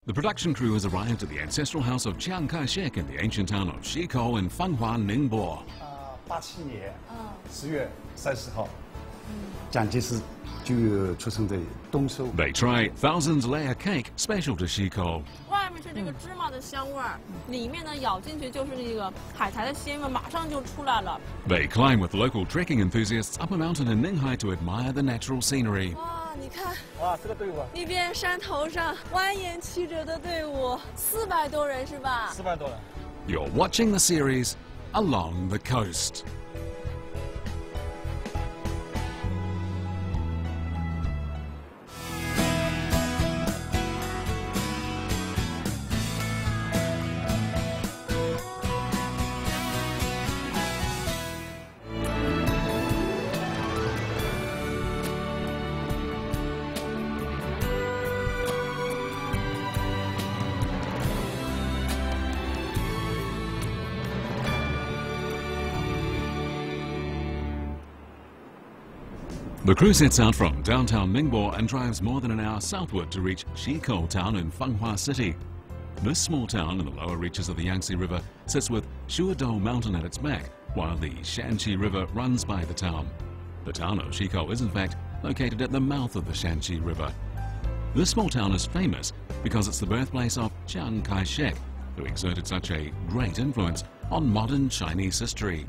The production crew has arrived at the ancestral house of Chiang Kai-shek in the ancient town of Xikou in Fanhua, Ningbo. 87年10月30号，蒋介石就出生在东收。 They try thousands layer cake special to Xikou. 外面是这个芝麻的香味儿，里面呢咬进去就是这个海苔的鲜味，马上就出来了。 They climb with local trekking enthusiasts up a mountain in Ninghai to admire the natural scenery. 哇，你看， 哇，这个队伍啊， 那边山头上蜿蜒曲折的队伍，400多人是吧 400多人。 You're watching the series Along the Coast. The crew sets out from downtown Ningbo and drives more than an hour southward to reach Xikou town in Fanhua City. This small town in the lower reaches of the Yangtze River sits with Shuadou Mountain at its back, while the Shanxi River runs by the town. The town of Xikou is in fact located at the mouth of the Shanxi River. This small town is famous because it's the birthplace of Chiang Kai-shek, who exerted such a great influence on modern Chinese history.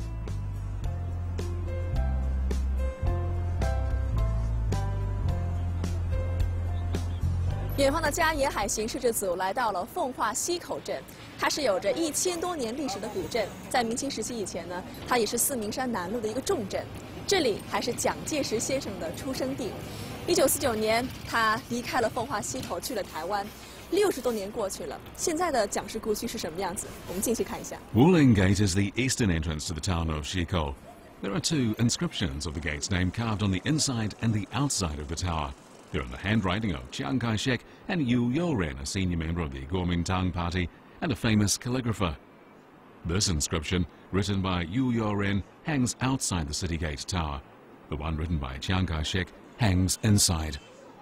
远方的嘉野海行摄制组来到了奉化溪口镇，它是有着1000多年历史的古镇。在明清时期以前呢，它也是四明山南麓的一个重镇。这里还是蒋介石先生的出生地。1949年，他离开了奉化溪口，去了台湾。60多年过去了，现在的蒋氏故居是什么样子？我们进去看一下。 Wuling Gate is the eastern entrance to the town of Xikou. There are 2 inscriptions of the gate's name carved on the inside and the outside of the tower. They're in the handwriting of Chiang Kai-shek and Yu Youren, a senior member of the Kuomintang Party and a famous calligrapher. This inscription, written by Yu Youren, hangs outside the city gate tower. The one written by Chiang Kai-shek hangs inside.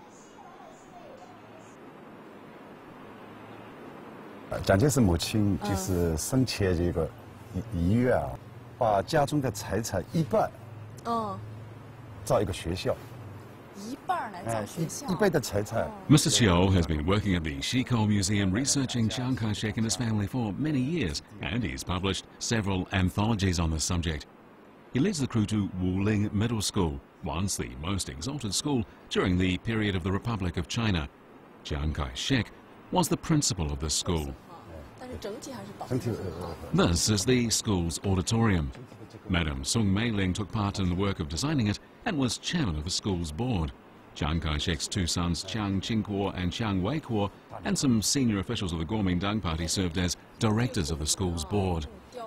蒋介石母亲就是生前这个1月啊，把家中的财产一半，造一个学校。 一半来造学校。 一半的财产。 Mr. Chiu has been working at the Xikou Museum researching Chiang Kai-shek and his family for many years, and he's published several anthologies on this subject. He leads the crew to Wuling Middle School, once the most exalted school during the period of the Republic of China. Chiang Kai-shek was the principal of this school. This is the school's auditorium. Madam Sung Meiling took part in the work of designing it and was chairman of the school's board. Chiang Kai-shek's 2 sons, Chiang Ching-kuo and Chiang Wei-kuo, and some senior officials of the Kuomintang Party served as directors of the school's board.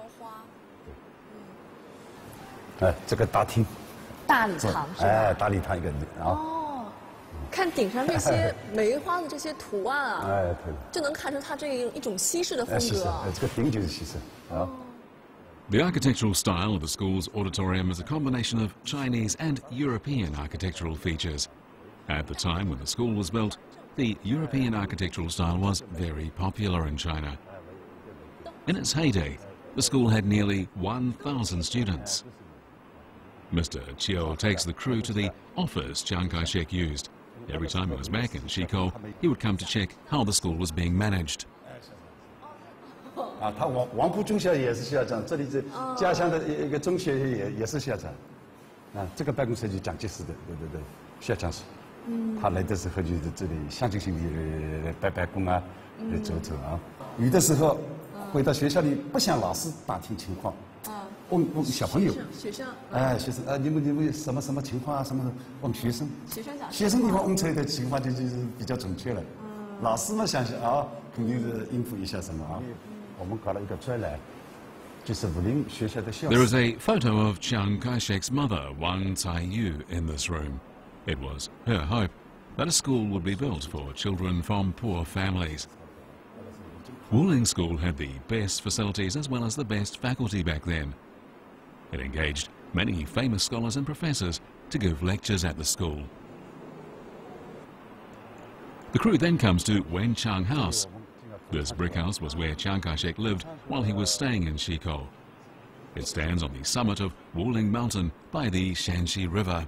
这个大厅。 大礼堂是吧？ 哎，大礼堂一个啊。 看顶上这些梅花的这些图案啊， 对， 就能看出它这一种西式的风格啊。 这个顶就是西式啊。 The architectural style of the school's auditorium is a combination of Chinese and European architectural features. At the time when the school was built, the European architectural style was very popular in China. In its heyday, the school had nearly 1,000 students. Mr. Chiu takes the crew to the office Chiang Kai-shek used. Every time he was back in Xikou, he would come to check how the school was being managed. 啊，他王浦中学也是校长，这里是家乡的一个中学也是校长。啊，这个办公室就蒋介石的，对，校长室。他来的时候就是这里象征性的拜拜功啊，走走啊。有的时候回到学校里，不向老师打听情况。 问小朋友， 学生， 学生你们什么情况啊？什么？问学生讲， 学生地方问出来的情况就是比较准确了。老师们想啊，肯定是应付一下什么啊。我们搞了一个专栏，就是武陵学校的校。 There is a photo of Chiang Kai-shek's mother, Wang Cai-yu, in this room. It was her hope that a school would be built for children from poor families. Wuling School had the best facilities as well as the best faculty back then. It engaged many famous scholars and professors to give lectures at the school. The crew then comes to Wenchang House. This brick house was where Chiang Kai-shek lived while he was staying in Xikou. It stands on the summit of Wuling Mountain by the Shanxi River.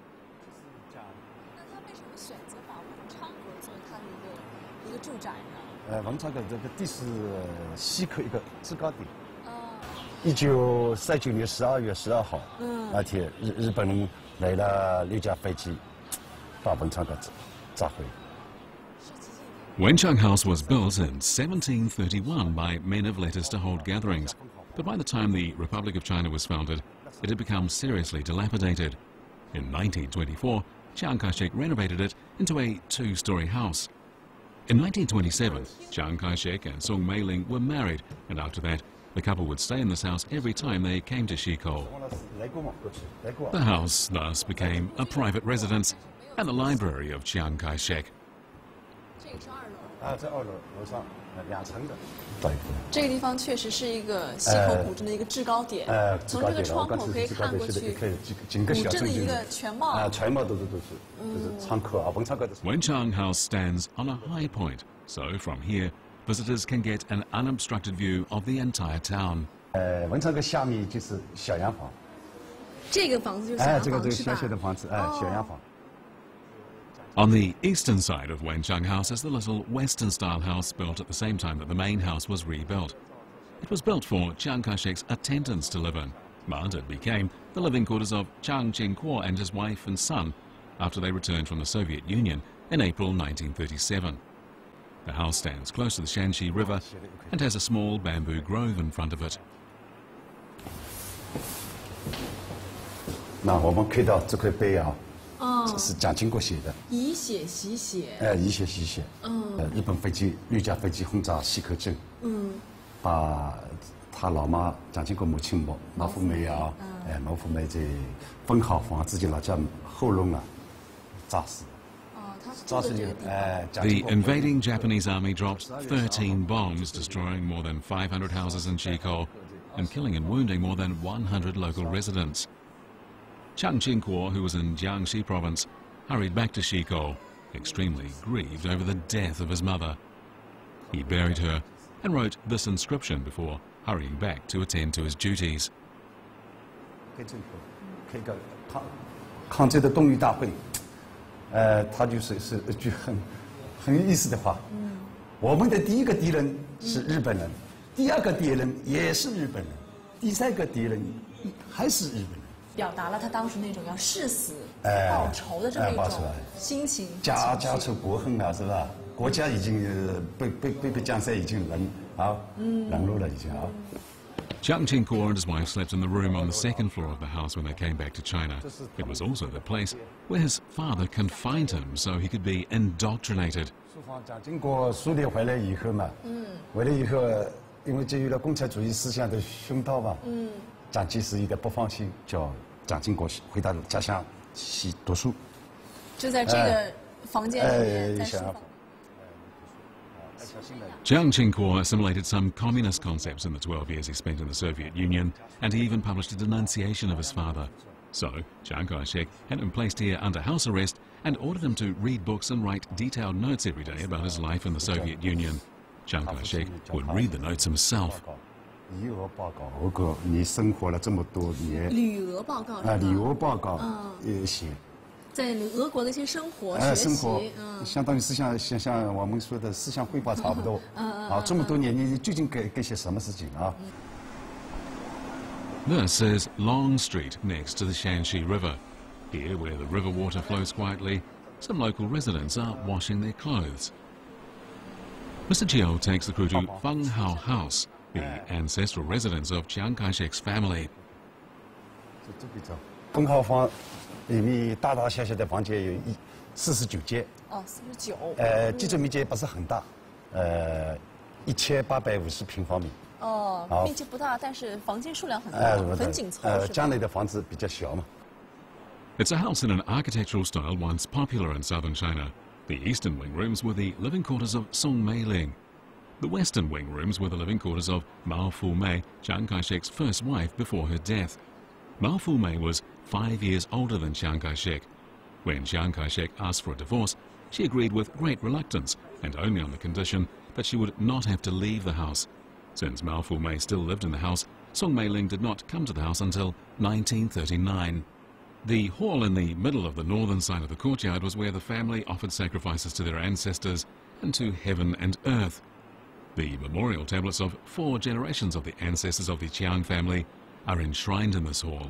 1949年12月12号，那天日本人来了6架飞机，把文昌阁炸毁。 Wenchang House was built in 1731 by men of letters to hold gatherings, but by the time the Republic of China was founded, it had become seriously dilapidated. In 1924, Chiang Kai-shek renovated it into a two-story house. In 1927, Chiang Kai-shek and Sung Mei-ling were married, and after that, the couple would stay in this house every time they came to Xikou. The house thus became a private residence and the library of Chiang Kai-shek. 在2楼楼上2层的。 这个地方确实是一个西口古镇的一个制高点。从这个窗口可以看过去，古镇的一个全貌。 全貌都是窗口啊，文昌阁的。 Wenchang House stands on a high point, so from here, visitors can get an unobstructed view of the entire town. 文昌阁下面就是小洋房。 这个房子就是小洋房， 这个小小的房子，小洋房。 On the eastern side of Wenchang House is the little Western-style house built at the same time that the main house was rebuilt. It was built for Chiang Kai-shek's attendants to live in, but it became the living quarters of Chiang Ching-kuo and his wife and son after they returned from the Soviet Union in April 1937. The house stands close to the Shanxi River and has a small bamboo grove in front of it. 那我们看到这块碑啊。 这是蒋经国写的， 以血洗血。 以血洗血。日本飞机6架飞机轰炸西口镇，把他老妈蒋经国母亲毛福梅啊，毛福梅在分好房自己老家后弄啊，炸死。炸死 The invading Japanese army dropped 13 bombs, destroying more than 500 houses in Xikou and killing and wounding more than 100 local residents. Chiang Ching-kuo, who was in Jiangxi province, hurried back to Xikou, extremely grieved over the death of his mother. He buried her and wrote this inscription before hurrying back to attend to his duties. 开个抗战的动员大会，他就是一句很有意思的话。我们的第一个敌人是日本人，第二个敌人也是日本人，第三个敌人还是日本人。 表达了他当时那种要誓死报仇的这么一种心情。 家仇国恨啊，是吧？国家已经被江山已经冷落了，已经啊。 Chiang Ching-kuo and his wife slept in the room on the second floor of the house when they came back to China. It was also the place where his father confined him so he could be indoctrinated. 蒋经国苏联回来以后嘛，回来以后，因为接受了共产主义思想的熏陶吧，蒋介石有点不放心，叫蒋经国回到家乡去读书。 就在这个房间里面，在书房。 Chiang Ching-kuo assimilated some communist concepts in the 12 years he spent in the Soviet Union, and he even published a denunciation of his father. So, Chiang Kai-shek had him placed here under house arrest and ordered him to read books and write detailed notes every day about his life in the Soviet Union. Chiang Kai-shek would read the notes himself. 旅游报告，你生活了这么多年。 旅游报告旅游报告写。 在俄国的一些生活学习， 相当于像我们说的思想汇报差不多。这么多年你究竟干些什么事情啊？ This is Long Street next to the Shanxi River. Here, where the river water flows quietly, some local residents are washing their clothes. Mr. Chiu takes the crew to Feng Hao House, the ancestral residence of Chiang Kai-shek's family. 分号房里面大大小小的房间有49间。 49。 建筑面积不是很大，1850平方米。 面积不大，但是房间数量很多，很紧凑。 将来的房子比较小嘛。 It's a house in an architectural style once popular in southern China. The eastern wing rooms were the living quarters of Sung Mei-ling. The western wing rooms were the living quarters of Mao Fu-mei, Chiang Kai-shek's first wife before her death. Mao Fu-mei was 5 years older than Chiang Kai-shek. When Chiang Kai-shek asked for a divorce, she agreed with great reluctance and only on the condition that she would not have to leave the house. Since Mao Fu-mei still lived in the house, Song Mei-ling did not come to the house until 1939. The hall in the middle of the northern side of the courtyard was where the family offered sacrifices to their ancestors and to heaven and earth. The memorial tablets of 4 generations of the ancestors of the Chiang family are enshrined in this hall.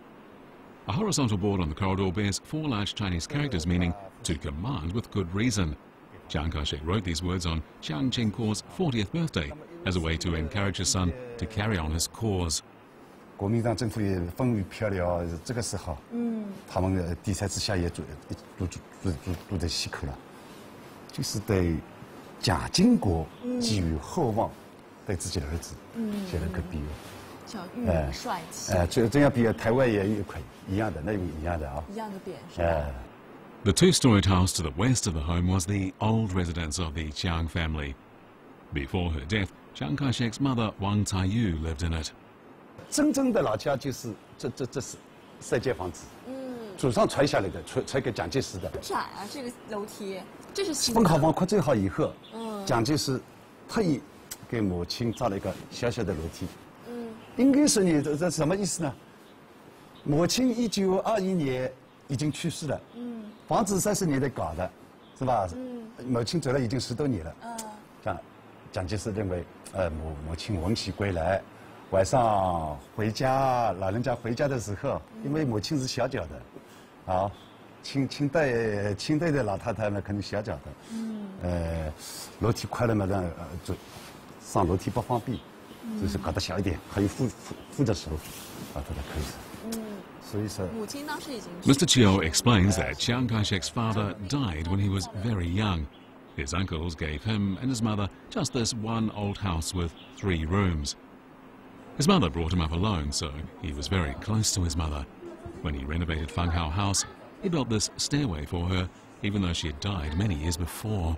A horizontal board on the corridor bears 4 large Chinese characters meaning to command with good reason. Chiang Kai-shek wrote these words on Chiang Ching-kuo's 40th birthday as a way to encourage his son to carry on his cause. 国民党政府也风雨飘摇，这个时候，他们第三次下野都得息口了，就是对蒋经国寄予厚望，对自己的儿子写了个笔语， 叫“裕民帅气”。 这样比台湾也可以一样的，那个一样的啊。 一样的匾是吧？ The 2-storied house to the west of the home was the old residence of the Chiang family. Before her death, Chiang Kai-shek's mother Wang Taiyu lived in it. 真正的老家就是这是3间房子，祖上传下来的，传给蒋介石的。 窄啊，这个楼梯，这是新的。 分好房扩最好以后，蒋介石特意给母亲造了一个小小的楼梯。应该是你这什么意思呢？母亲1921年已经去世了，房子30年代搞的，是吧？母亲走了已经10多年了。蒋介石认为，母亲闻喜归来。 晚上回家，老人家回家的时候，因为母亲是小脚的，啊，清代的老太太呢，肯定小脚的，楼梯快了嘛，就上楼梯不方便，就是搞得小一点，还有扶着手，把它可以。所以说，母亲当时已经。Mr. Chiu explains that Chiang Kai-shek's father died when he was very young. His uncles gave him and his mother just this one old house with 3 rooms. His mother brought him up alone, so he was very close to his mother. When he renovated Feng Hao House, he built this stairway for her, even though she had died many years before.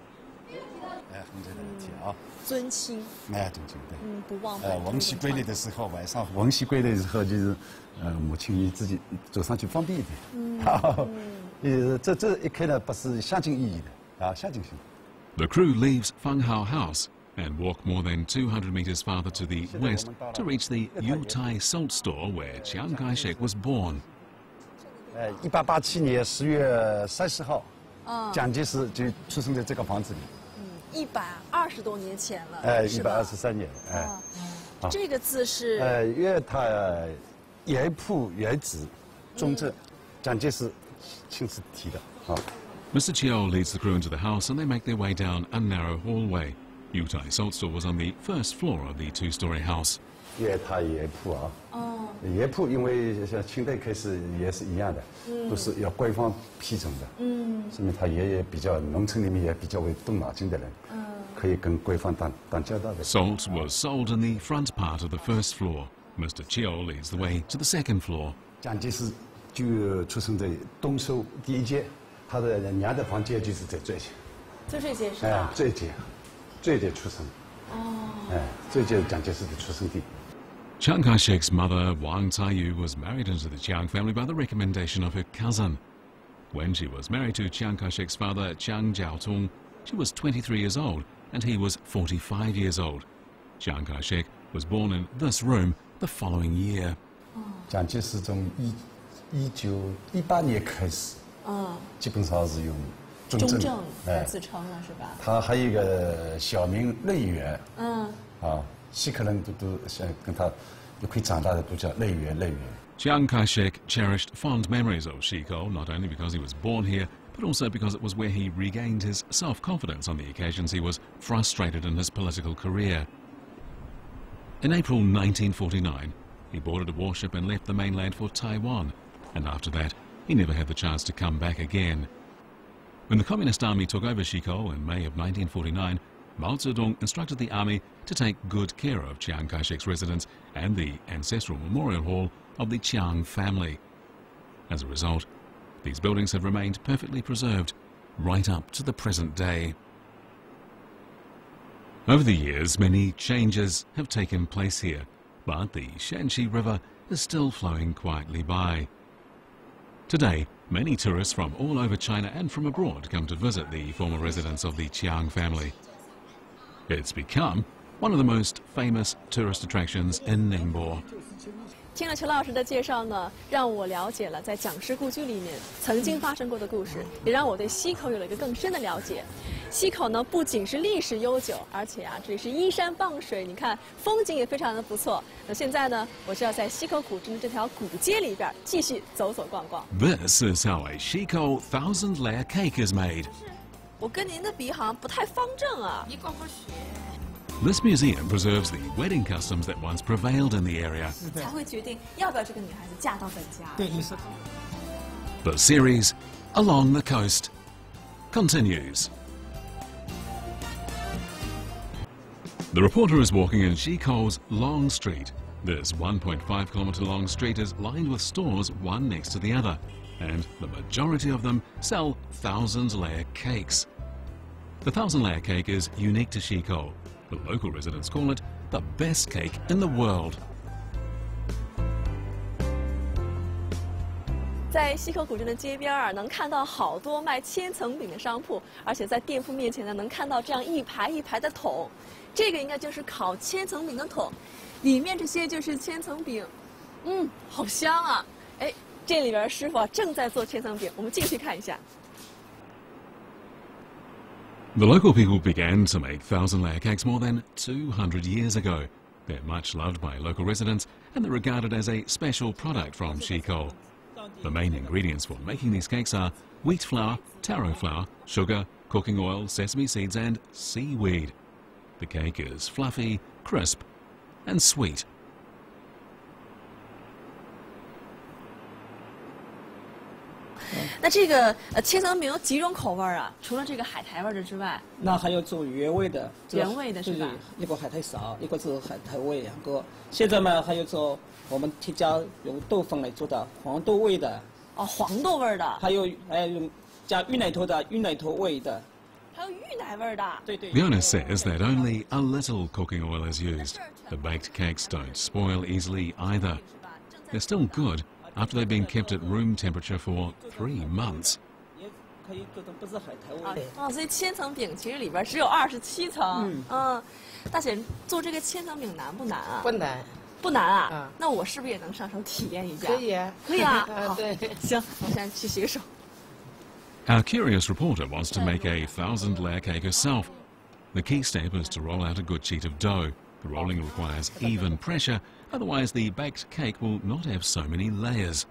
尊亲， 尊亲，对， 不忘本。 闻喜归来的时候，晚上闻喜归来的时候，就是母亲你自己走上去方便一点。这一开呢，不是象征意义的啊，象征性。 The crew leaves Feng Hao House and walk more than 200 meters farther to the west to reach the Yutai salt store where Chiang Kai-shek was born. 1887年10月30号，蒋介石就出生在这个房子里。 120多年前了。 123年。 这个字是。 粤他原铺原址，中正，蒋介石亲自提的。 Mr. Chiu leads the crew into the house and they make their way down a narrow hallway. Yutai Salt Store was on the first floor of the 2-story house. 粤他原铺啊，原铺因为像清代开始也是一样的，都是要官方批准的，说明他也比较农村里面也比较会动脑筋的人，可以跟官方打交道的。 Salt was sold in the front part of the first floor. Mr. Chiu leads the way to the second floor. 蒋介石就出生在东收第1间，他的娘的房间就是在这间。 就这间是吧？ 这间。这间出生，这间蒋介石的出生地。 Chiang Kai-shek's mother, Wang Taiyu, was married into the Chiang family by the recommendation of her cousin. When she was married to Chiang Kai-shek's father, Chiang Jiaotong, she was 23 years old and he was 45 years old. Chiang Kai-shek was born in this room the following year. 蒋介石从1918年开始，基本上是用。中正自称了是吧？ 他还有一个小名类元，西克人都像跟他一块长大的都叫类元。 Chiang Kai-shek cherished fond memories of Xikou, not only because he was born here, but also because it was where he regained his self-confidence on the occasions he was frustrated in his political career. In April 1949, he boarded a warship and left the mainland for Taiwan, and after that, he never had the chance to come back again. When the Communist Army took over Xikou in May of 1949, Mao Zedong instructed the army to take good care of Chiang Kai-shek's residence and the ancestral memorial hall of the Chiang family. As a result, these buildings have remained perfectly preserved right up to the present day. Over the years, many changes have taken place here, but the Shanxi River is still flowing quietly by. Today, Many tourists from all over China and from abroad come to visit the former residence of the Chiang family. It's become one of the most famous tourist attractions in Ningbo. 听了裘老师的介绍呢，让我了解了在蒋氏故居里面曾经发生过的故事，也让我对溪口有了一个更深的了解。溪口呢不仅是历史悠久，而且这里是依山傍水，你看风景也非常的不错。那现在呢，我就要在溪口古镇的这条古街里边继续走走逛逛。 This is how a Shiko 1000-layer cake is made. 我跟您的比好像不太方正啊。 你光会学。 This museum preserves the wedding customs that once prevailed in the area. 才会决定要不要这个女孩子嫁到本家。 对，你说。 The series Along the Coast continues. The reporter is walking in Shiko's Long Street. This 1.5-kilometre long street is lined with stores one next to the other, and the majority of them sell 1000-layer cakes. The 1000-layer cake is unique to Shiko. The local residents call it the best cake in the world. 在溪口古镇的街边能看到好多卖千层饼的商铺，而且在店铺面前呢，能看到这样一排一排的桶，这个应该就是烤千层饼的桶，里面这些就是千层饼，好香啊！哎，这里边师傅正在做千层饼，我们进去看一下。 The local people began to make 1000-layer cakes more than 200 years ago. They're much loved by local residents and they're regarded as a special product from Shiko. The main ingredients for making these cakes are wheat flour, taro flour, sugar, cooking oil, sesame seeds and seaweed. The cake is fluffy, crisp and sweet. 那这个千层饼有几种口味啊？除了这个海苔味的之外， 那还有做原味的， 原味的是吧？ 一个海苔勺，一个是海苔味两个。现在嘛，还有做我们添加用豆粉来做的黄豆味的。 哦，黄豆味的。 还有用加芋奶头的芋奶头味的。 还有芋奶味的。 对对。 The owner says that only a little cooking oil is used. The baked cakes don't spoil easily either. They're still good after they've been kept at room temperature for 3 months. 也可以做的不是海苔味。 哦，所以千层饼其实里边只有27层。大姐做这个千层饼难不难啊？ 不难。 不难啊？那我是不是也能上手体验一下？ 可以啊。 可以啊。好， 对。 行，我现在去洗个手。 Our curious reporter wants to make a 1000-layer cake herself. The key step is to roll out a good sheet of dough. The rolling requires even pressure, otherwise the baked cake will not have so many layers.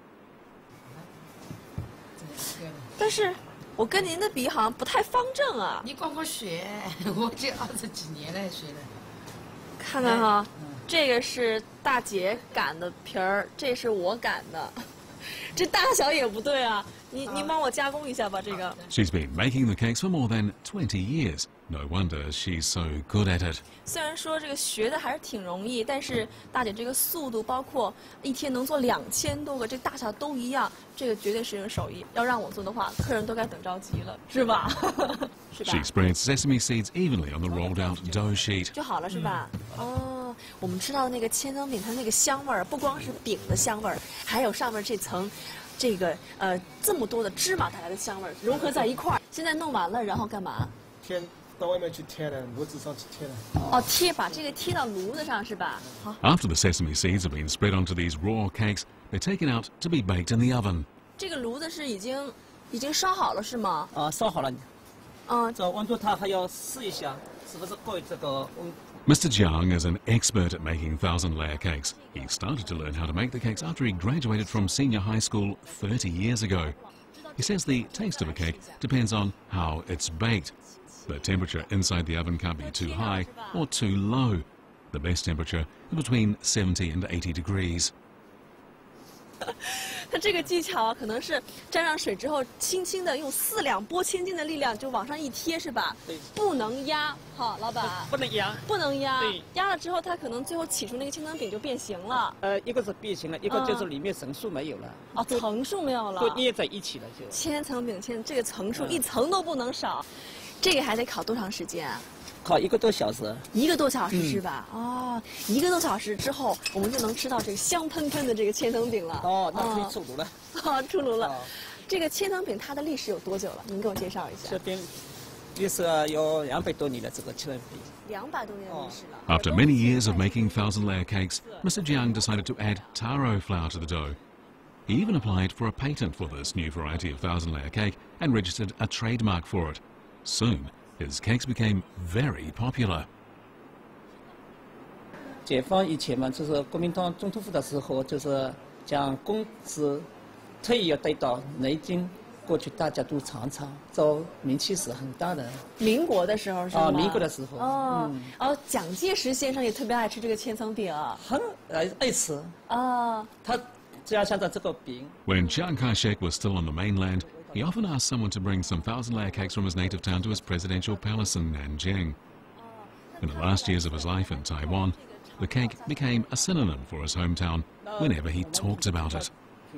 但是，我跟您的比好像不太方正啊。 你光会学，我这20几年了学的。 看看哈，这个是大姐擀的皮儿，这是我擀的，这大小也不对啊。您帮我加工一下吧，这个。 She's been making the cakes for more than 20 years. No wonder she's so good at it. 虽然说这个学的还是挺容易，但是大姐这个速度，包括一天能做2000多个，这大小都一样，这个绝对是个手艺。要让我做的话，客人都该等着急了，是吧？是吧 She spreads sesame seeds evenly on the rolled-out dough sheet. 就好了，是吧？哦，我们吃到的那个千层饼，它那个香味儿，不光是饼的香味儿，还有上面这层。 这个这么多的芝麻带来的香味儿融合在一块儿，现在弄完了，然后干嘛？ 贴到外面去贴的，炉子上去贴的。 哦，把这个贴到炉子上是吧？好。 After the sesame seeds have been spread onto these raw cakes, they're taken out to be baked in the oven. 这个炉子是已经烧好了是吗？ 烧好了。这温度它还要试一下，是不是够这个温。 Mr. Jiang is an expert at making 1000-layer cakes. He started to learn how to make the cakes after he graduated from senior high school 30 years ago. He says the taste of a cake depends on how it's baked. The temperature inside the oven can't be too high or too low. The best temperature is between 70 and 80 degrees. 它这个技巧可能是沾上水之后，轻轻的用4两拨千斤的力量就往上一贴，是吧？ 对。 不能压，好，老板。 不能压。不能压。 对。 压了之后，它可能最后起出那个千层饼就变形了。 一个是变形了，一个就是里面层数没有了。 哦，层数没有了。 都捏在一起了就。 千层饼，这个层数一层都不能少，这个还得烤多长时间啊？ 烤1个多小时 ，1个多小时是吧？哦，1个多小时之后，我们就能吃到这个香喷喷的这个千层饼了。 哦，那可以出炉了。 出炉了。 这个千层饼它的历史有多久了？您给我介绍一下。 这边历史有200多年的这个千层饼。 200多年的历史了。 After many years of making thousand-layer cakes, Mr. Jiang decided to add taro flour to the dough. He even applied for a patent for this new variety of thousand-layer cake and registered a trademark for it. Soon, his cakes became very popular. 解放以前嘛，就是国民党总统府的时候，就是将公司特意要带到南京过去，大家都尝尝，这名气是很大的。 民国的时候是吗？ 啊，民国的时候。 哦，哦，蒋介石先生也特别爱吃这个千层饼。 很爱吃。 啊。 他家乡的这个饼。 When Chiang Kai-shek was still on the mainland, he often asked someone to bring some thousand-layer cakes from his native town to his presidential palace in Nanjing. In the last years of his life in Taiwan, the cake became a synonym for his hometown whenever he talked about it.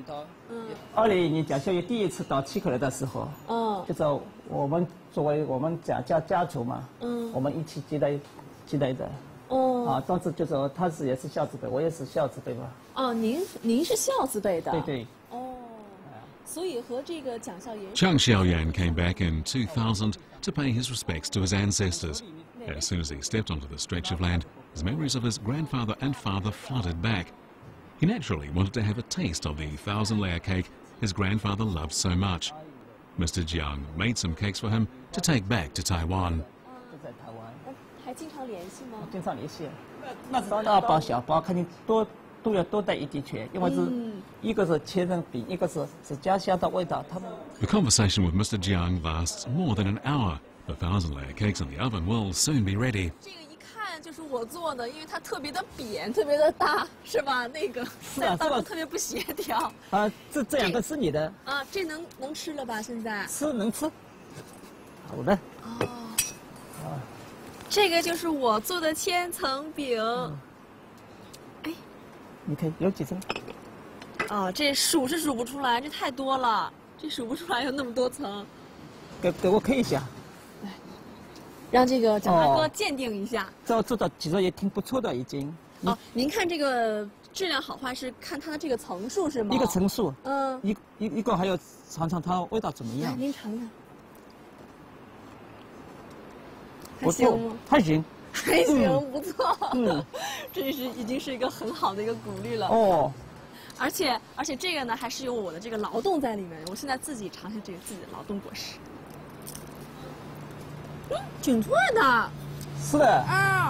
2001年蒋孝严第一次到七口来的时候，就是我们作为我们蒋家族嘛，我们一起接待的。当时就是他也是孝子辈，我也是孝子辈嘛。 哦，您是孝子辈的。 对对。 哦，所以和这个蒋孝严。 Chiang Xiaoyan came back in 2000 to pay his respects to his ancestors. As soon as he stepped onto the stretch of land, his memories of his grandfather and father flooded back. He naturally wanted to have a taste of the thousand-layer cake his grandfather loved so much. Mr. Jiang made some cakes for him to take back to Taiwan. 还经常联系吗？ 经常联系。那大包小包肯定都要多带一点去，因为是一个是千层饼，一个是家乡的味道。他们。 The conversation with Mr. Jiang lasts more than an hour. The thousand-layer cakes in the oven will soon be ready. 这个一看就是我做的，因为它特别的扁，特别的大，是吧？那个在当中特别不协调。 这两个是你的。 啊，这能吃了吧？现在？ 能吃。好的。 哦。这个就是我做的千层饼。哎， 你看有几层？ 啊，这数是数不出来，这太多了，这数不出来有那么多层。 给我看一下。 让这个蒋大哥鉴定一下。 这做的其实也挺不错的，已经。 哦，您看这个质量好坏是看它的这个层数是吗？ 一个层数。一个还要尝尝它味道怎么样。 您尝尝。 不错，还行。 还行，不错。这是已经是一个很好的一个鼓励了。 哦。 而且这个呢，还是有我的这个劳动在里面。我现在自己尝尝这个自己的劳动果实。挺脆的， 是的。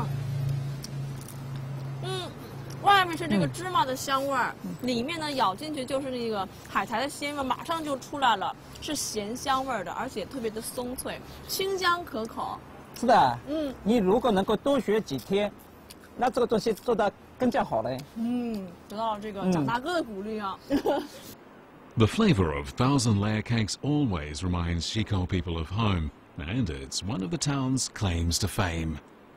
外面是这个芝麻的香味儿，里面呢咬进去就是那个海苔的鲜味，马上就出来了，是咸香味儿的，而且特别的松脆，清香可口。 是的。你如果能够多学几天，那这个东西做得更加好嘞。 得到了这个蒋大哥的鼓励啊。 The flavor of thousand-layer cakes always reminds Xikou people of home. And it's one of the town's claims to fame.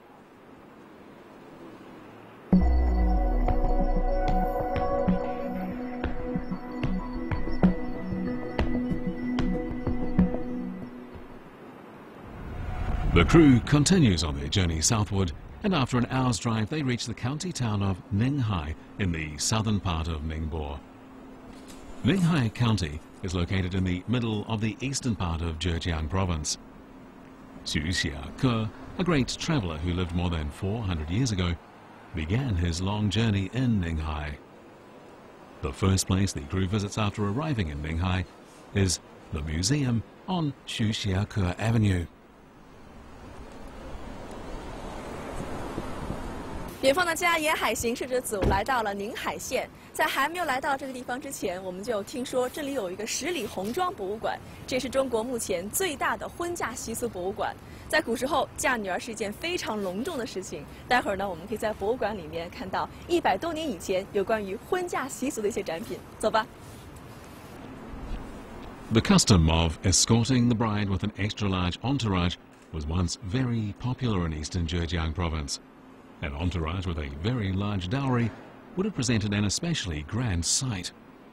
The crew continues on their journey southward, and after an hour's drive they reach the county town of Ninghai in the southern part of Ningbo. Ninghai County is located in the middle of the eastern part of Zhejiang Province. Xu Xiake, a great traveller who lived more than 400 years ago, began his long journey in Ninghai. The first place the crew visits after arriving in Ninghai is the museum on Xu Xiake Avenue. 远方的家沿海行驶着组来到了宁海县，在还没有来到这个地方之前，我们就听说这里有一个十里红妆博物馆，这是中国目前最大的婚嫁习俗博物馆。在古时候，嫁女儿是一件非常隆重的事情。待会儿呢，我们可以在博物馆里面看到100多年以前有关于婚嫁习俗的一些展品。走吧。 The custom of escorting the bride with an extra-large entourage was once very popular in eastern Zhejiang province. An entourage with a very large dowry would have presented an especially grand sight.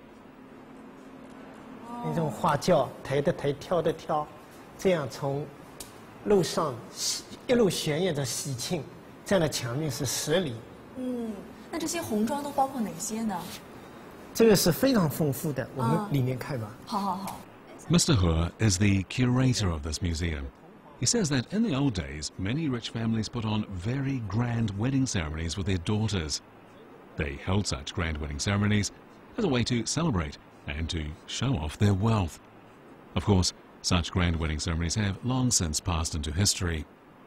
那种花轿，抬的抬，跳的跳，这样从路上一路旋跃着喜庆，这样的场面是10里。 那这些红妆都包括哪些呢？ 这个是非常丰富的，我们里面看吧。 好。 Mr. He is the curator of this museum. He says that in the old days, many rich families put on very grand wedding ceremonies with their daughters. They held such grand wedding ceremonies as a way to celebrate and to show off their wealth. Of course, such grand wedding ceremonies have long since passed into history.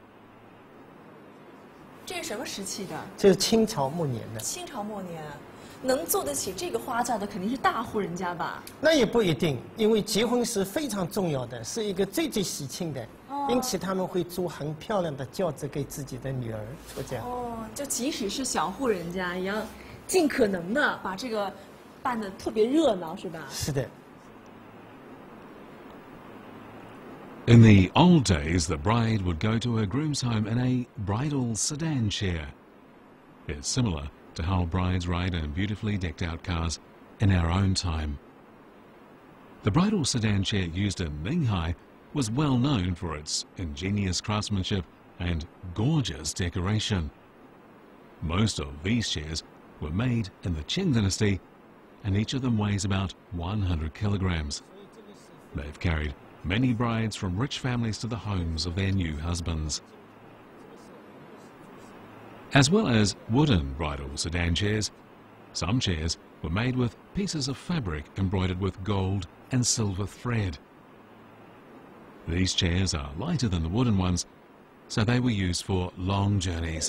这是什么时期的？ 这是清朝末年的。 清朝末年，能做得起这个花轿的肯定是大户人家吧？ 那也不一定，因为结婚是非常重要的，是一个最喜庆的，因此他们会租很漂亮的轿子给自己的女儿出嫁。 哦，就即使是小户人家，也要尽可能的把这个办得特别热闹，是吧？ 是的。 In the old days, the bride would go to her groom's home in a bridal sedan chair. It's similar to how brides ride in beautifully decked out cars in our own time. The bridal sedan chair used in Minghai was well known for its ingenious craftsmanship and gorgeous decoration. Most of these chairs were made in the Qing dynasty, and each of them weighs about 100 kilograms. They've carried many brides from rich families to the homes of their new husbands. As well as wooden bridal sedan chairs, some chairs were made with pieces of fabric embroidered with gold and silver thread. These chairs are lighter than the wooden ones, so they were used for long journeys.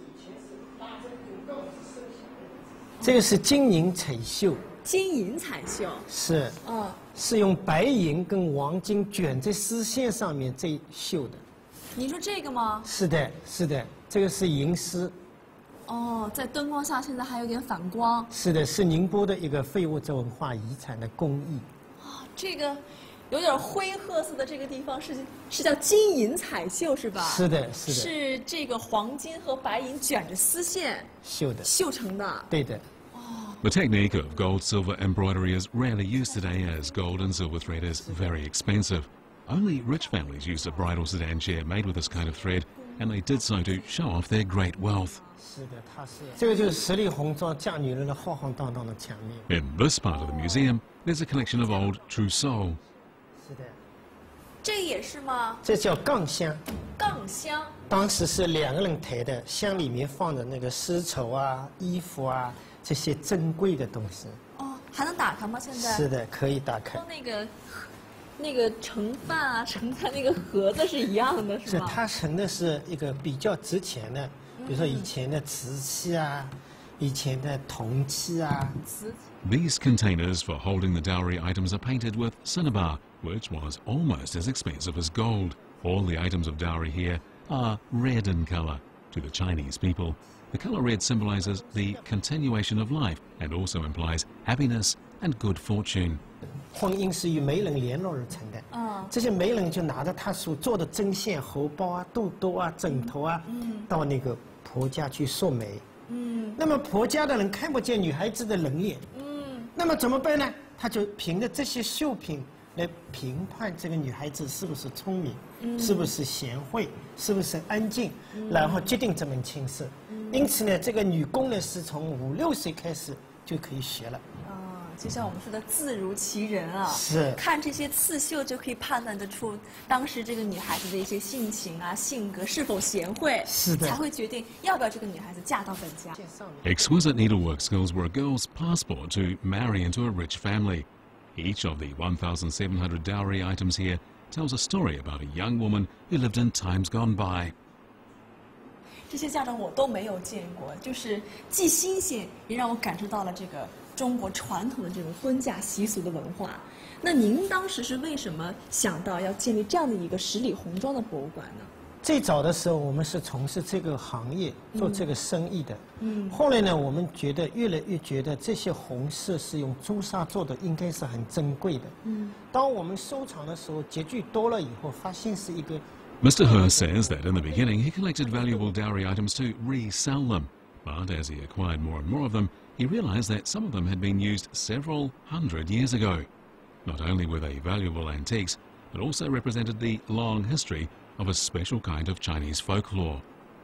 这个是金银彩绣。 金银彩绣是，是用白银跟黄金卷在丝线上面这绣的。 你说这个吗？ 是的，是的，这个是银丝。 哦，在灯光下现在还有点反光。 是的，是宁波的一个非物质文化遗产的工艺。 啊，这个有点灰褐色的这个地方是叫金银彩绣是吧？ 是的，是的。 是这个黄金和白银卷着丝线绣的， 绣成的。 对的。 The technique of gold-silver embroidery is rarely used today, as gold and silver thread is very expensive. Only rich families used a bridal sedan chair made with this kind of thread, and they did so to show off their great wealth. 是的，它是这个就是十里红妆嫁女人的浩浩荡荡的场面。 In this part of the museum, there's a collection of old trousseaux. 是的。 这也是吗？ 这叫杠香。 杠香。 当时是2个人抬的，香里面放的那个丝绸啊、衣服啊。 这些珍贵的东西哦，还能打开吗？现在是的，可以打开。 那个盛饭啊，盛在那个盒子是一样的，是吗？ 是它盛的是一个比较值钱的，比如说以前的瓷器啊，以前的铜器啊。 These containers for holding the dowry items are painted with cinnabar, which was almost as expensive as gold. All the items of dowry here are red in color. To the Chinese people, the color red symbolizes the continuation of life and also implies happiness and good fortune. 婚姻是与媒人联络而成的，这些媒人就拿着他所做的针线、荷包啊、肚兜啊、枕头啊，到那个婆家去送媒。那么婆家的人看不见女孩子的人脸，那么怎么办呢？他就凭着这些绣品来评判这个女孩子是不是聪明，是不是贤惠，是不是安静，然后决定这门亲事。因此呢，这个女工呢是从5、6岁开始就可以学了。 就像我们说的自如其人啊， 是看这些刺绣就可以判断得出当时这个女孩子的一些性情啊、性格是否贤惠， 是的， 才会决定要不要这个女孩子嫁到本家。 Exquisite needlework skills were a girl's passport to marry into a rich family. Each of the 1,700 dowry items here tells a story about a young woman who lived in times gone by. 这些嫁妆我都没有见过，就是既新鲜，也让我感受到了这个中国传统的这种婚嫁习俗的文化。那您当时是为什么想到要建立这样的一个十里红妆的博物馆呢？ 最早的时候，我们是从事这个行业，做这个生意的。后来呢，我们越来越觉得这些红饰是用朱砂做的，应该是很珍贵的。当我们收藏的时候，集聚多了以后，发现是一个。 Mr. He says that in the beginning he collected valuable dowry items to resell them, but as he acquired more and more of them, he realized that some of them had been used several hundred years ago. Not only were they valuable antiques, but also represented the long history of a special kind of Chinese folklore.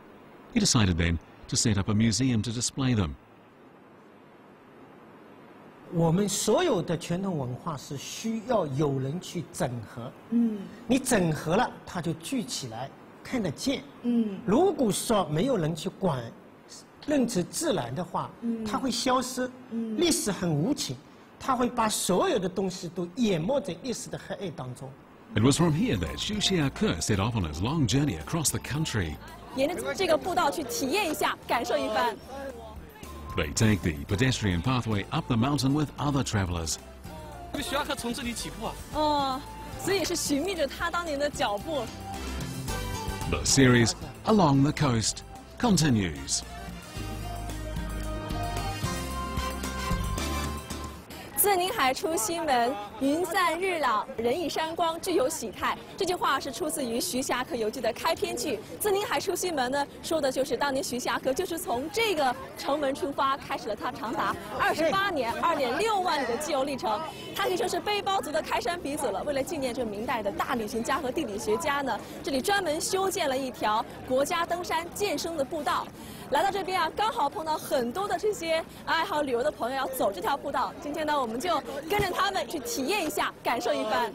He decided then to set up a museum to display them. 我们所有的传统文化是需要有人去整合。你整合了，它就聚起来，看得见。如果说没有人去管，认知自然的话，它会消失。历史很无情，它会把所有的东西都淹没在历史的黑暗当中。 It was from here that Xu Xiaoke set off on his long journey across the country. 沿着这个步道去体验一下，感受一番。 They take the pedestrian pathway up the mountain with other travellers. 这个徐亚克从这里起步啊。 所以是寻觅着他当年的脚步。 The series Along the Coast continues. 自宁海出西门，云散日朗，人意山光，具有喜态。这句话是出自于《徐霞客游记》的开篇句。自宁海出西门呢，说的就是当年徐霞客就是从这个城门出发，开始了他长达28年、2.6万里的自由历程。他可以说是背包族的开山鼻祖了。为了纪念这个明代的大旅行家和地理学家呢，这里专门修建了一条国家登山健身的步道。来到这边啊，刚好碰到很多的这些爱好旅游的朋友要走这条步道。今天呢，我们就跟着他们去体验一下，感受一番。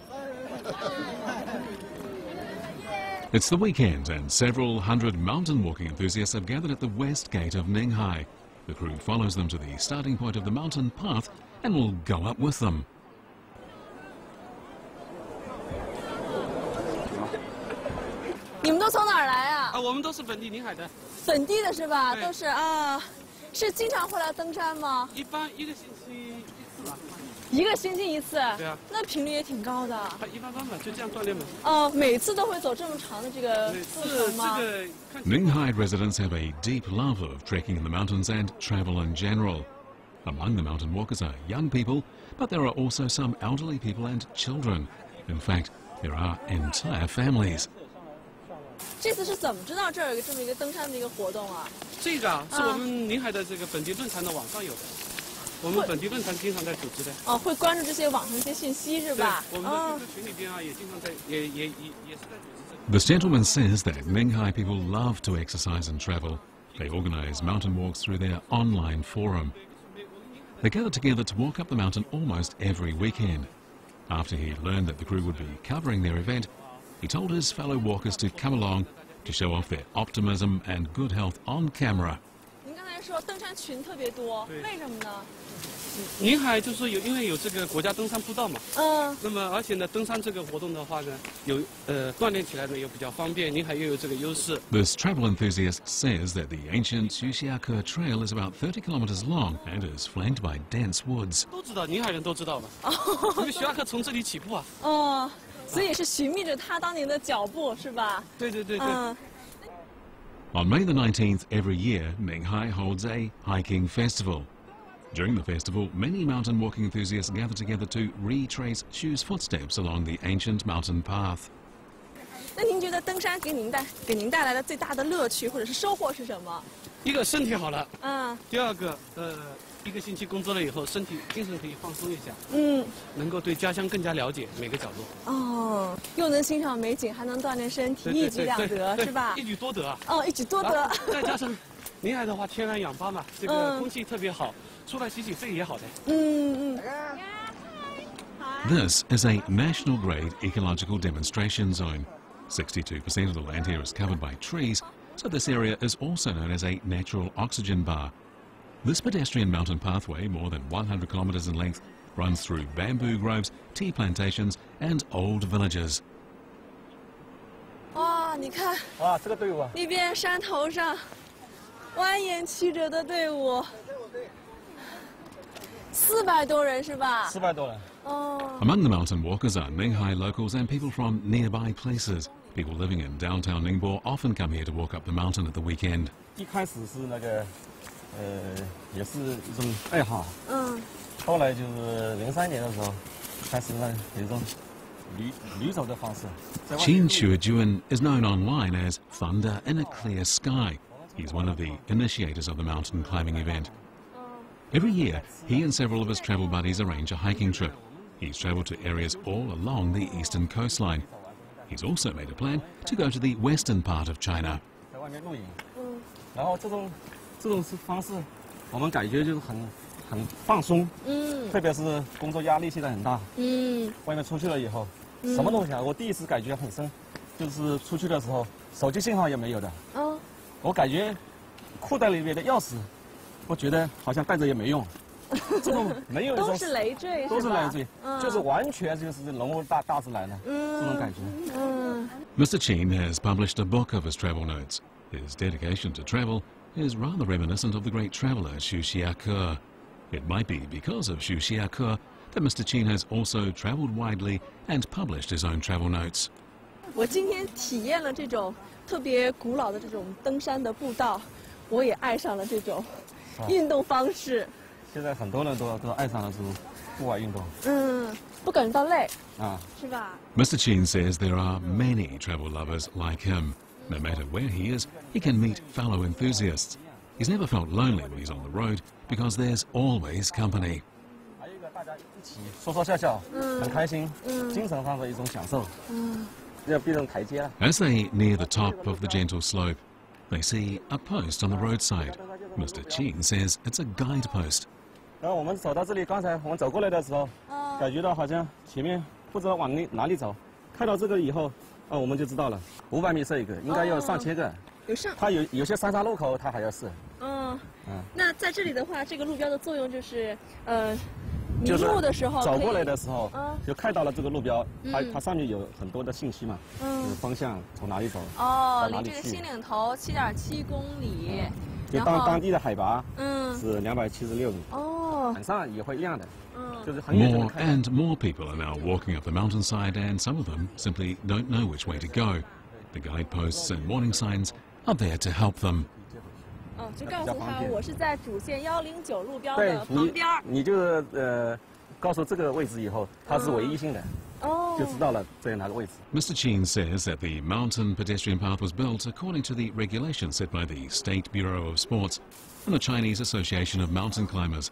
It's the weekend and several hundred mountain walking enthusiasts have gathered at the west gate of Ninghai. The crew follows them to the starting point of the mountain path and will go up with them. 你们都从哪儿来啊？ 我们都是本地宁海的。 本地的是吧？都是啊，是经常会来登山吗？ 一般1个星期1次吧。 1个星期1次？ 对啊。 那频率也挺高的。 一般般吧，就这样锻炼嘛。 每次都会走这么长的这个路程吗 ？Ninghai residents have a deep love of trekking in the mountains and travel in general. Among the mountain walkers are young people, but there are also some elderly people and children. In fact, there are entire families. 这次是怎么知道这儿有这么一个登山的一个活动啊？ 这个啊，是我们宁海的这个本地论坛的网上有的，我们本地论坛经常在组织的。 会关注这些网上一些信息是吧？ 我们的这个群里边啊，也经常在，也是在组织。 This gentleman says that Ninghai people love to exercise and travel. They organise mountain walks through their online forum. They gather together to walk up the mountain almost every weekend. After he learned that the crew would be covering their event, he told his fellow walkers to come along to show off their optimism and good health on camera. 您刚才说登山群特别多，为什么呢？ 宁海就是因为有这个国家登山步道嘛。那么而且呢，登山这个活动的话呢，有锻炼起来呢也比较方便，宁海又有这个优势。 This travel enthusiast says that the ancient Xu Xiaoke Trail is about 30 kilometers long and is flanked by dense woods. 都知道，宁海人都知道吧？因为徐亚克从这里起步啊。所以是寻觅着他当年的脚步，是吧？ 对。 On May the 19th every year, Ninghai holds a hiking festival. During the festival, many mountain walking enthusiasts gather together to retrace Xu's footsteps along the ancient mountain path. 那您觉得登山给您带来的最大的乐趣或者是收获是什么？ 一个身体好了，第二个1个星期工作了以后，精神可以放松一下，能够对家乡更加了解每个角落。 又能欣赏美景，还能锻炼身体，一举两得，是吧？ 一举多得啊！ 一举多得。 再加上宁海的话，天然氧吧嘛，这个空气特别好，出来洗洗肺也好的。 This is a national grade ecological demonstration zone. 62% of the land here is covered by trees, so this area is also known as a natural oxygen bar. This pedestrian mountain pathway, more than 100 kilometers in length, runs through bamboo groves, tea plantations, and old villages. 哇，你看， 这个队伍啊， 那边山头上蜿蜒曲折的队伍，400多人是吧 ？400多人。 Among the mountain walkers are Ninghai locals and people from nearby places. People living in downtown Ningbo often come here to walk up the mountain at the weekend. 一开始是那个，也是一种爱好。后来就是03年的时候，开始呢有一种旅走的方式。 Qin Chuajuan is known online as Thunder in a Clear Sky. He's one of the initiators of the mountain climbing event. Every year, he and several of his travel buddies arrange a hiking trip. He's traveled to areas all along the eastern coastline. He's also made a plan to go to the western part of China. 在外面露营，然后这种方式，我们感觉就是很放松。特别是工作压力现在很大。外面出去了以后，什么都想。我第一次感觉很深，就是出去的时候，手机信号也没有的。我感觉裤袋里面的钥匙，我觉得好像带着也没用。这种没有一种都是累赘， 都是累赘，就是完全就是融入大自然的这种感觉。 Mr. Chin has published a book of his travel notes. His dedication to travel is rather reminiscent of the great traveller Xu Xiake. It might be because of Xu Xiake that Mr. Chin has also travelled widely and published his own travel notes. 我今天体验了这种特别古老的这种登山的步道，我也爱上了这种运动方式。 现在很多人都爱上了这种户外运动。 不感觉到累是吧 Mr. Chin says there are many travel lovers like him. No matter where he is, he can meet fellow enthusiasts. He's never felt lonely when he's on the road because there's always company. 还有一个大家一起说说笑笑，很开心，精神上的一种享受。要变成台阶了。 As they near the top of the gentle slope, they see a post on the roadside. Mr. Chin says it's a guide post. 然后我们走到这里，刚才我们走过来的时候，感觉到好像前面不知道往哪里走，看到这个以后，我们就知道了，500米设一个，应该有上千个。它有些三岔路口，它还要设。 那在这里的话，这个路标的作用就是迷路的时候走过来的时候，就看到了这个路标，它上面有很多的信息嘛，就是方向从哪里走， 离这个新岭头7.7公里。 就当地的海拔是276米。晚上也会亮的。 More and more people are now walking up the mountainside, and some of them simply don't know which way to go. The guideposts and warning signs are there to help them. 就告诉他我是在主线109路标的旁边。 你就告诉这个位置以后，它是唯一性的。就知道了在哪个位置。 Mr. Chin says that the mountain pedestrian path was built according to the regulations set by the State Bureau of Sports and the Chinese Association of Mountain Climbers.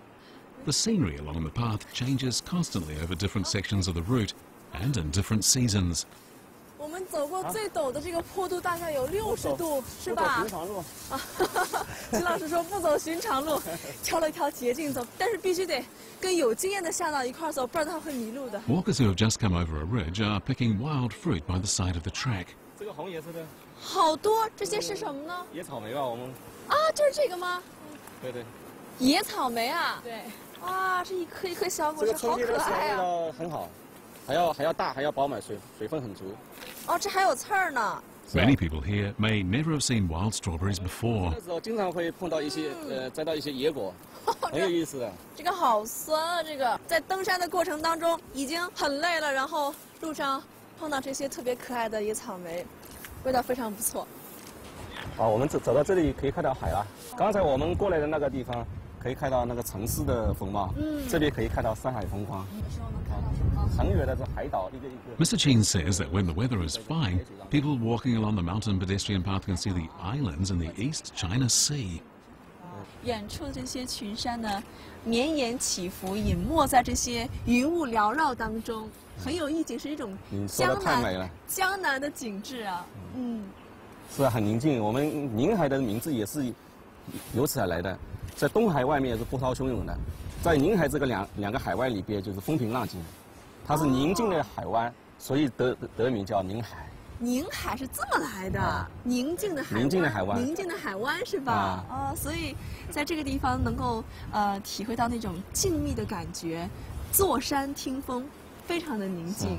The scenery along the path changes constantly over different sections of the route and in different seasons. 我们走过最陡的这个坡度大概有60度，是吧？ 不走寻常路。 秦老师说不走寻常路，挑了一条捷径走，但是必须得跟有经验的向导一块走，不然他会迷路的。 Walkers who have just come over a ridge are picking wild fruit by the side of the track. 这个红颜色的。 好多，这些是什么呢？ 野草莓吧，我们。 就是这个吗？ 对。 野草莓啊。 对。 是一颗一颗小果实，好可爱啊！ 这个春天的时候味道很好，还要大，还要饱满，水分很足。 这还有刺儿呢。 Many people here may never have seen wild strawberries before. 那时候经常会碰到一些摘到一些野果，很有意思的。 这个好酸啊！这个在登山的过程当中已经很累了，然后路上碰到这些特别可爱的野草莓，味道非常不错。 我们走到这里可以看到海了。刚才我们过来的那个地方可以看到那个城市的风貌，这边可以看到山海风光。很远的这海岛一个。 Mr. Chin says that when the weather is fine, people walking along the mountain pedestrian path can see the islands in the East China Sea. 远处这些群山呢，绵延起伏，隐没在这些云雾缭绕当中，很有意境，是一种江南的景致啊。 是很宁静。我们宁海的名字也是由此而来的，在东海外面是波涛汹涌的，在宁海这个两个海湾里边就是风平浪静，它是宁静的海湾，所以得名叫宁海。 宁海是这么来的，宁静的海湾，宁静的海湾是吧？所以在这个地方能够体会到那种静谧的感觉，坐山听风，非常的宁静。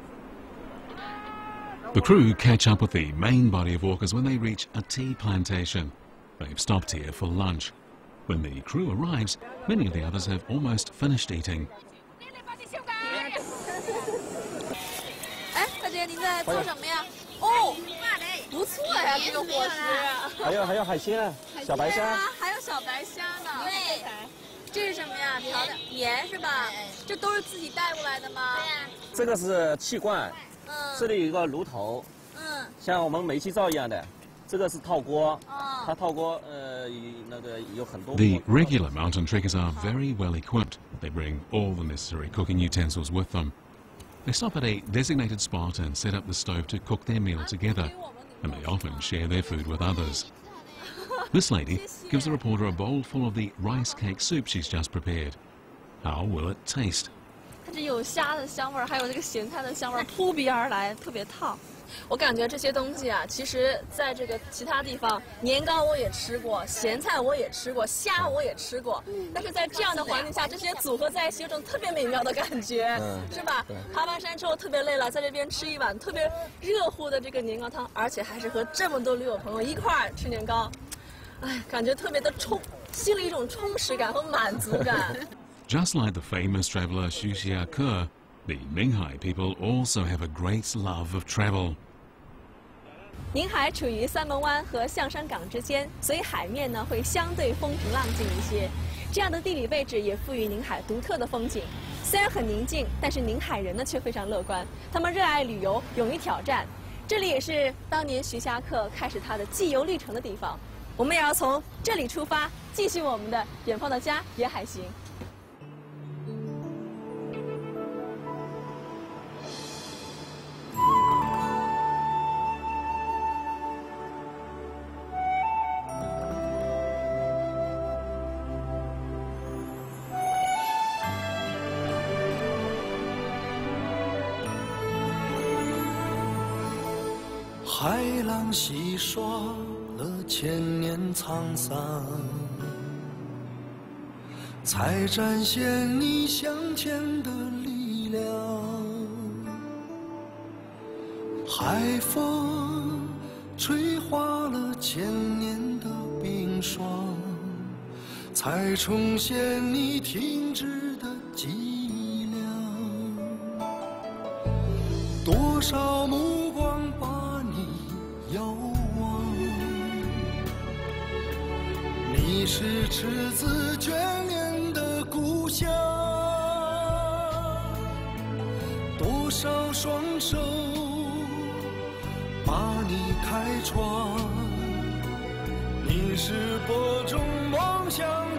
The crew catch up with the main body of walkers when they reach a tea plantation. They've stopped here for lunch. When the crew arrives, many of the others have almost finished eating. 大姐，您在做什么呀？不错呀，这个伙食。 还有海鲜啊，小白虾。 还有小白虾呢。对。这是什么呀？调的盐是吧？这都是自己带过来的吗？对呀。 这个是气罐。这里有一个炉头，像我们煤气灶一样的，这个是套锅，它套锅那个有很多。 The regular mountain trekkers are very well equipped. They bring all the necessary cooking utensils with them. They stop at a designated spot and set up the stove to cook their meal together, and they often share their food with others. This lady gives the reporter a bowl full of the rice cake soup she's just prepared. How will it taste? 它这有虾的香味儿，还有这个咸菜的香味儿扑鼻而来，特别烫。我感觉这些东西啊，其实在这个其他地方，年糕我也吃过，咸菜我也吃过，虾我也吃过，但是在这样的环境下，这些组合在一起，有种特别美妙的感觉，是吧？爬完山之后特别累了，在这边吃一碗特别热乎的这个年糕汤，而且还是和这么多驴友朋友一块儿吃年糕，哎，感觉特别的心里一种充实感和满足感。 Just like the famous traveller Xu Xiake, the Minghai people also have a great love of travel. 宁海处于三门湾和象山港之间，所以海面呢会相对风平浪静一些。这样的地理位置也赋予宁海独特的风景。虽然很宁静，但是宁海人呢却非常乐观，他们热爱旅游，勇于挑战。这里也是当年徐霞客开始他的纪游历程的地方。我们也要从这里出发，继续我们的远方的家沿海行。 海浪洗刷了千年沧桑，才展现你向前的力量。海风吹化了千年的冰霜，才重现你停止的脊梁。多少目光把你遥望，你是赤子眷恋的故乡。多少双手把你开创，你是播种梦想